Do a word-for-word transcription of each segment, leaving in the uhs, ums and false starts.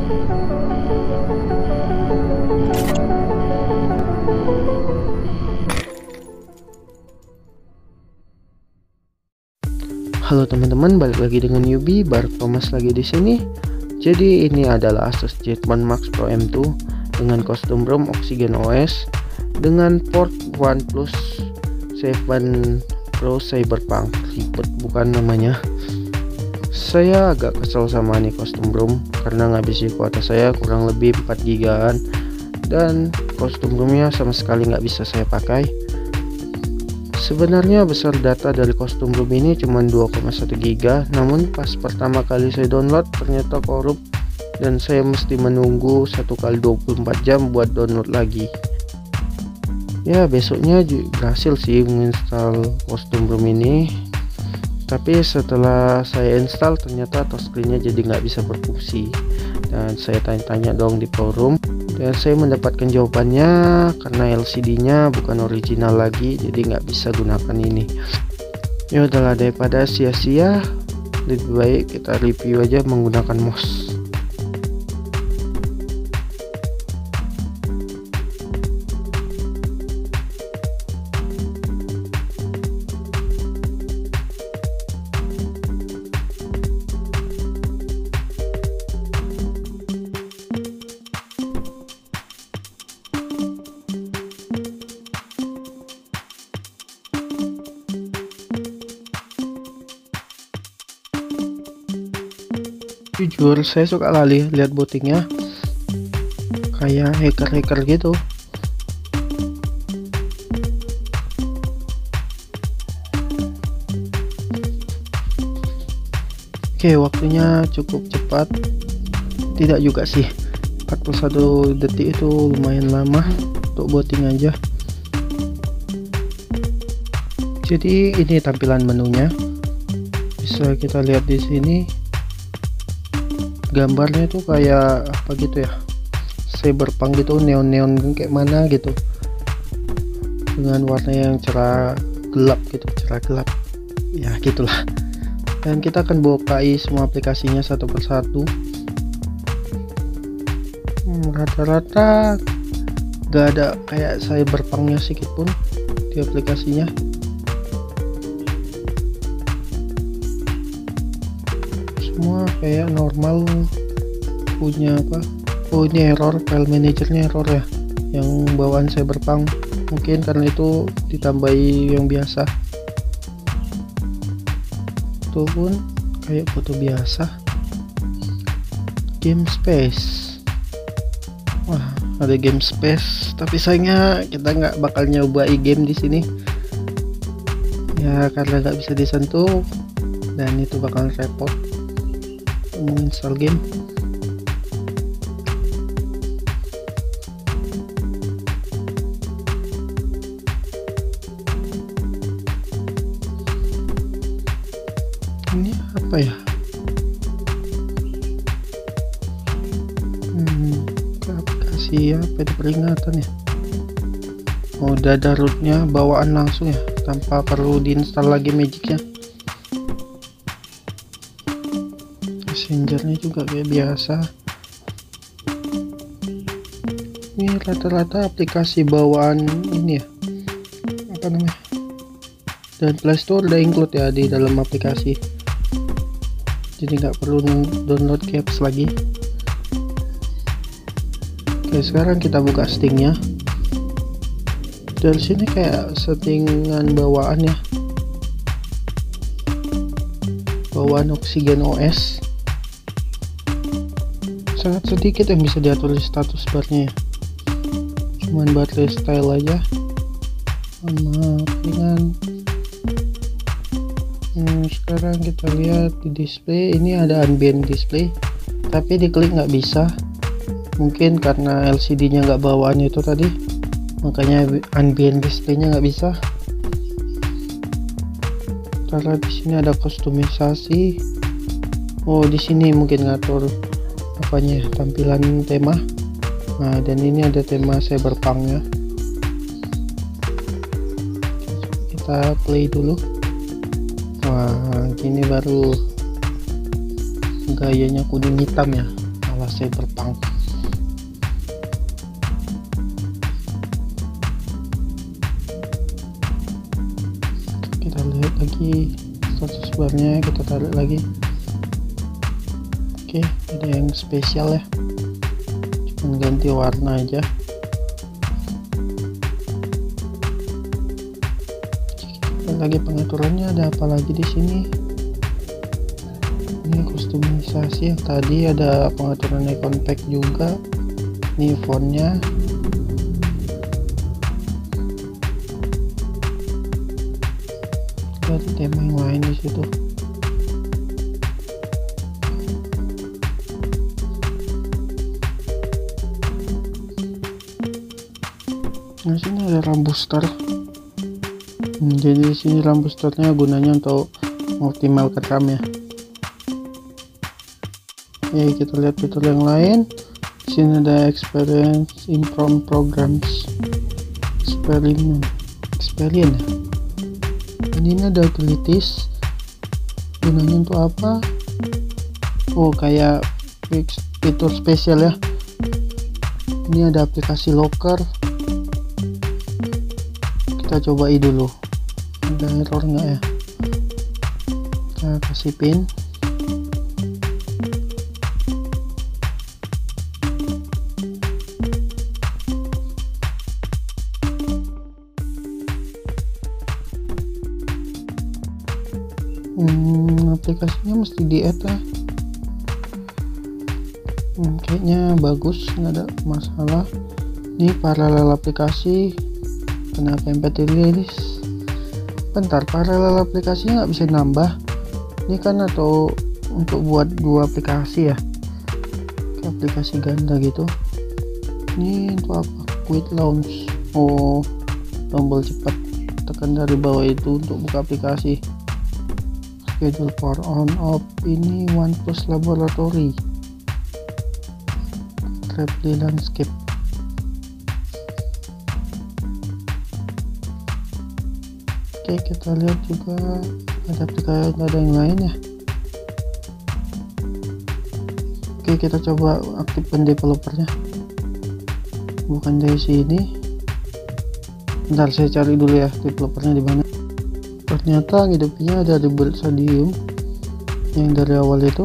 Halo teman-teman, balik lagi dengan Yubi, Bar Thomas lagi di sini. Jadi ini adalah Asus Jetman Max Pro M dua dengan kostum ROM Oxygen O S dengan port OnePlus tujuh Pro Cyberpunk. Ribet bukan namanya. Saya agak kesel sama nih kostum ROM karena ngabisi kuota saya kurang lebih empat gigaan dan kostum ROMnya sama sekali nggak bisa saya pakai. Sebenarnya besar data dari kostum ROM ini cuma dua koma satu giga, namun pas pertama kali saya download ternyata korup dan saya mesti menunggu satu kali dua puluh empat jam buat download lagi. Ya besoknya berhasil sih menginstal kostum ROM ini, tapi setelah saya install ternyata touchscreen-nya jadi nggak bisa berfungsi. Dan saya tanya-tanya dong di forum dan saya mendapatkan jawabannya karena L C D-nya bukan original lagi, jadi nggak bisa gunakan ini. Ya udahlah, daripada sia-sia lebih baik kita review aja menggunakan mouse. Jujur saya suka kali lihat bootingnya kayak hacker-hacker gitu. Oke, waktunya cukup cepat, tidak juga sih, empat puluh satu detik itu lumayan lama untuk booting aja. Jadi ini tampilan menunya, bisa kita lihat di sini. Gambarnya tuh kayak apa gitu ya, cyberpunk gitu, neon-neon kayak mana gitu, dengan warna yang cerah gelap gitu, cerah gelap ya gitulah. Dan kita akan bukai semua aplikasinya satu persatu. hmm, rata-rata gak ada kayak cyberpunknya sedikit pun di aplikasinya. Semua kayak normal, punya apa, oh ini error, file manajernya error ya, yang bawaan cyberpunk, mungkin karena itu ditambahi yang biasa. Itu pun kayak foto biasa. Game space, wah ada game space, tapi sayangnya kita nggak bakal nyoba game di sini ya karena nggak bisa disentuh dan itu bakal repot menginstal game. Ini apa ya, hmm, aplikasi apa itu, peringatan ya. Oh, udah rootnya bawaan langsung ya tanpa perlu diinstal lagi magicnya. Messengernya juga kayak biasa. Ini rata-rata aplikasi bawaan ini ya, apa namanya, dan Play Store udah include ya di dalam aplikasi, jadi nggak perlu download caps lagi. Oke, sekarang kita buka Steam-nya. Dari sini kayak settingan bawaan ya, bawaan Oxygen O S. Sangat sedikit yang bisa diatur di status barnya ya, cuman baterai style aja sama ringan. hmm, sekarang kita lihat di display, ini ada ambient display tapi diklik nggak bisa, mungkin karena L C D nya nggak bawaan itu tadi, makanya ambient displaynya nggak bisa. Karena di sini ada kustomisasi, oh di sini mungkin ngatur apanya, tampilan tema. Nah, dan ini ada tema cyberpunk ya. Kita play dulu. Wah, gini baru gayanya kuning hitam ya, ala cyberpunk. Kita lihat lagi status barnya, kita tarik lagi. Oke, ada yang spesial ya, cuma ganti warna aja. Kita lagi pengaturannya, ada apa lagi di sini? Ini kustomisasi yang tadi, ada pengaturan icon pack juga. Ini fontnya. Ada tema yang lain di situ. Nah, sini ada RAM booster. Hmm, jadi di sini RAM boosternya gunanya untuk mengoptimalkan RAM ya. Ya, kita lihat fitur yang lain. Di sini ada experience improve programs, experiment, experiment. Ini ada utilities. Gunanya untuk apa? Oh, kayak fitur spesial ya. Ini ada aplikasi locker. Kita coba dulu, ada error nggak ya? Kita kasih pin. Hmm, aplikasinya mesti di-add ya. Hmm, kayaknya bagus, nggak ada masalah. Ini paralel aplikasi. Kenapa M P tiga rilis? Bentar, paralel aplikasinya nggak bisa nambah. Ini kan atau untuk buat dua aplikasi ya, aplikasi ganda gitu. Ini untuk apa? Quick launch. Oh, tombol cepat, tekan dari bawah itu untuk buka aplikasi. Schedule power on off. Ini OnePlus Laboratory. Traply landscape. Oke, kita lihat juga ada aplikasi, ada yang lain ya. Oke, kita coba aktifkan developernya. Bukan dari sini. Bentar, saya cari dulu ya developernya di mana. Ternyata hidupnya ada di Build Stadium yang dari awal itu.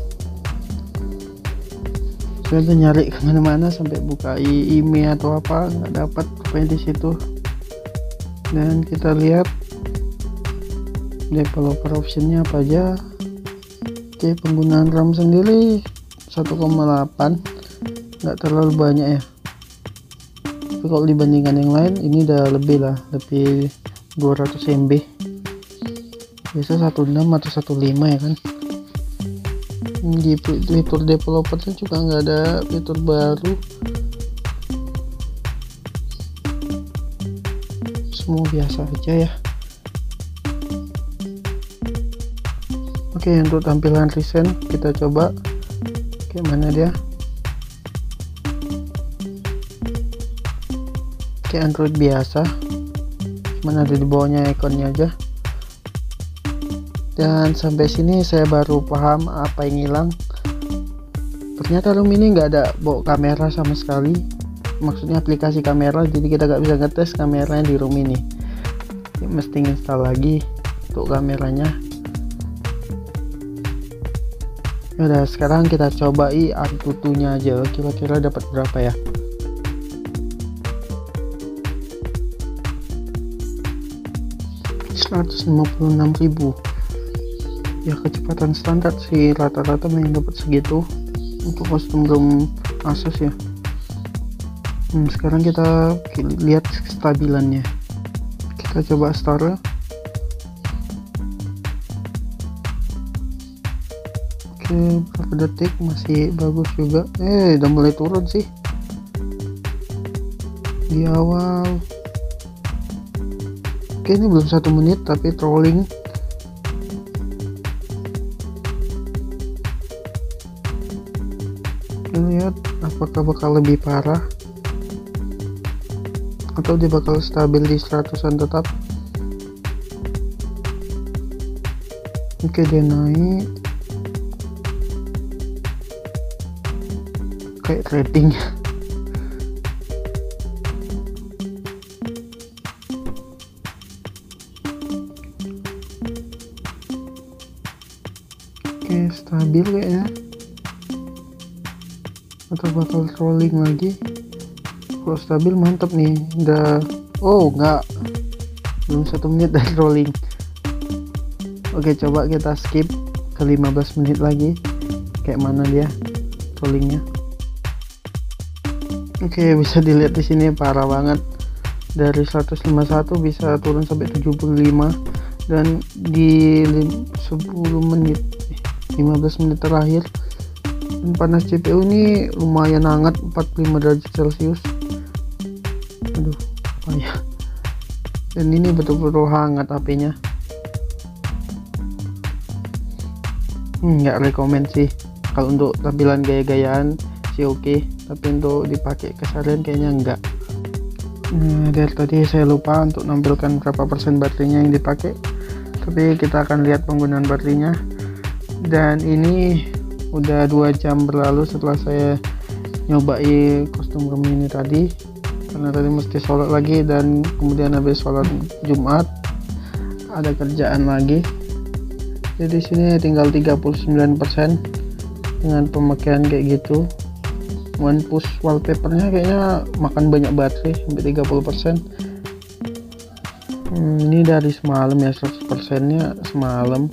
Saya udah nyari kemana-mana sampai buka email atau apa, nggak dapat apa di situ. Dan kita lihat developer optionnya apa aja. Oke, penggunaan RAM sendiri satu koma delapan, nggak terlalu banyak ya, tapi kalau dibandingkan yang lain ini udah lebih lah, lebih dua ratus M B. Biasa satu koma enam atau satu koma lima ya kan. Di fitur developernya juga nggak ada fitur baru, semua biasa aja ya. Oke, untuk tampilan recent kita coba kayak mana dia. Kayak Android biasa, cuman ada di bawahnya ikonnya aja. Dan sampai sini saya baru paham apa yang hilang. Ternyata room ini nggak ada bawa kamera sama sekali, maksudnya aplikasi kamera, jadi kita nggak bisa ngetes kameranya di room ini. Ya, mesti install lagi untuk kameranya. Udah, sekarang kita coba i Antutunya aja, kira-kira dapat berapa ya. seratus lima puluh enam ribu ya, kecepatan standar sih, rata-rata main dapat segitu untuk custom ROM Asus ya. Hmm, sekarang kita lihat kestabilannya. Kita coba start. Oke, berapa detik, masih bagus juga. Eh, udah mulai turun sih di awal. Oke, ini belum satu menit tapi trolling. Kita lihat apakah bakal lebih parah atau dia bakal stabil di seratusan tetap. Oke, dia naik. kayak trading. Oke, stabil kayaknya, atau bakal rolling lagi. Kalau stabil mantap nih, udah. Oh enggak, belum satu menit dari rolling. Oke, coba kita skip ke lima belas menit lagi, kayak mana dia rollingnya. Oke, bisa dilihat di sini parah banget, dari seratus lima puluh satu bisa turun sampai tujuh puluh lima, dan di sepuluh menit lima belas menit terakhir. Dan panas C P U ini lumayan hangat, empat puluh lima derajat celcius. Aduh, payah. Dan ini betul-betul hangat H P-nya. Hmm, nggak rekomend sih. Kalau untuk tampilan gaya-gayaan sih oke, okay. Tapi untuk dipakai keseharian kayaknya enggak. Nah, dari tadi saya lupa untuk nampilkan berapa persen baterainya yang dipakai, tapi kita akan lihat penggunaan baterainya. Dan ini udah dua jam berlalu setelah saya nyobai kostum room ini tadi, karena tadi mesti sholat lagi, dan kemudian habis sholat Jumat ada kerjaan lagi. Jadi sini tinggal tiga puluh sembilan persen dengan pemakaian kayak gitu. One push wallpapernya kayaknya makan banyak baterai, sampai tiga puluh persen. hmm, ini dari semalam ya, seratus persen nya semalam,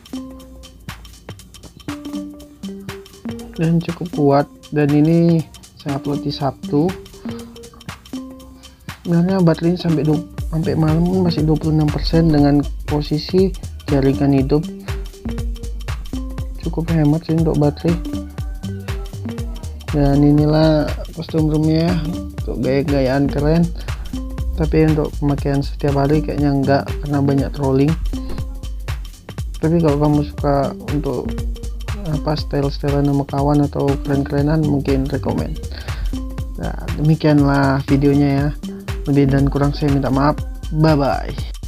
dan cukup kuat. Dan ini saya upload di Sabtu, sebenarnya baterainya sampai sampai malam pun masih dua puluh enam persen dengan posisi jaringan hidup. Cukup hemat sih untuk baterai. Dan inilah kostum roomnya, untuk gaya-gayaan keren, tapi untuk pemakaian setiap hari kayaknya enggak, karena banyak trolling. Tapi kalau kamu suka untuk apa style-style nama kawan atau keren-kerenan, mungkin rekomend. Nah, demikianlah videonya ya, lebih dan kurang saya minta maaf. Bye bye.